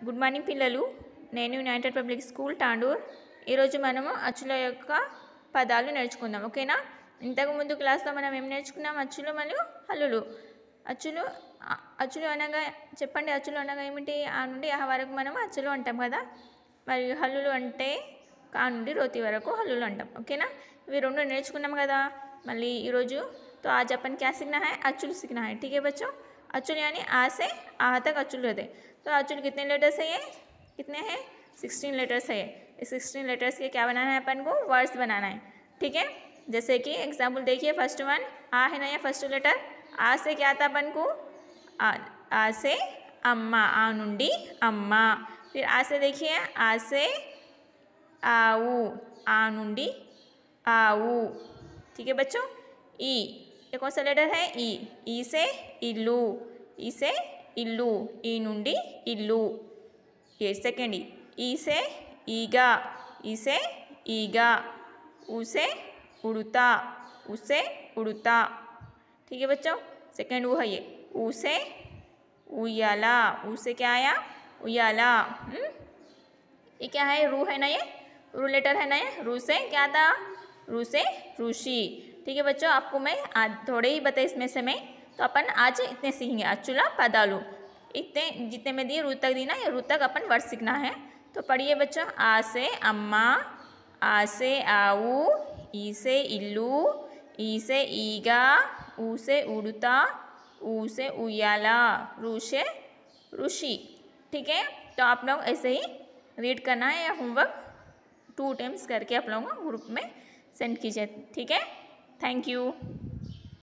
Good morning పిల్లలు. నేను United public school Tandur. ఈరోజు మనము అచ్చుల యొక్క పదాలు నేర్చుకుందాం, ఓకేనా? ఇంతకుముందు క్లాస్లో మనం ఏం నేర్చుకున్నాం? అచ్చులు మరియు హల్లులు. అచ్చులు అనగా చెప్పండి, అచ్చులు అనగా ఏమిటి? ఆ నుండి ఆ వరకు మనం అచ్చులు అంటాం కదా, మరియు హల్లులు అంటే కా నుండి రోతి వరకు హల్లులు అంటాం, ఓకేనా? ఇవి రెండు నేర్చుకున్నాం కదా. మళ్ళీ ఈరోజు तो आज अपन क्या सीखना है? अचुल सीखना है, ठीक है बच्चों? अचुल यानी आ से आ तक अचुल रहते हैं। तो अचुल कितने लेटर्स है? ये कितने हैं? 16 लेटर्स है। इस 16 लेटर्स के क्या बनाना है अपन को? वर्ड्स बनाना है, ठीक है? जैसे कि एग्जाम्पल देखिए, फर्स्ट वन आ है ना, ये फर्स्ट लेटर आ से क्या आता अपन को? आ से अम्मा, आ नुंडी अम्मा। फिर आ से देखिए, आ से आऊ, आ नुंडी आऊ, ठीक है बच्चों? ई, ये कौन सा लेटर है? ई से इल्लू, ई से इल्लू, ई नुंडी इल्लू। ये सेकेंड ई से ईगा, ई से ईगा। ऊ से उड़ता, उसे उड़ता, ठीक है बच्चों? सेकेंड वो है ये ऊ से उयाला, ऊ से क्या आया? उयाला। ये क्या है? रू है ना, ये रू लेटर है ना, ये रू से क्या था? रू से ऋषि, ठीक है बच्चों? आपको मैं आज थोड़े ही बताए इसमें से मैं, तो अपन आज इतने सीखेंगे अच्चुला पदालू। इतने जितने में दिए रू तक दी ना, ये रू तक अपन वर्ड सीखना है। तो पढ़िए बच्चों, आ से अम्मा, आ से आऊ, ई से इल्लू, ई से ईगा, ऊ से उड़ता, ऊ से उयाला, रू से ऋषि, ठीक है? तो आप लोग ऐसे ही रीड करना है, या होमवर्क 2 टाइम्स करके आप लोगों को ग्रुप में सेंड कीजिए, ठीक है? Thank you.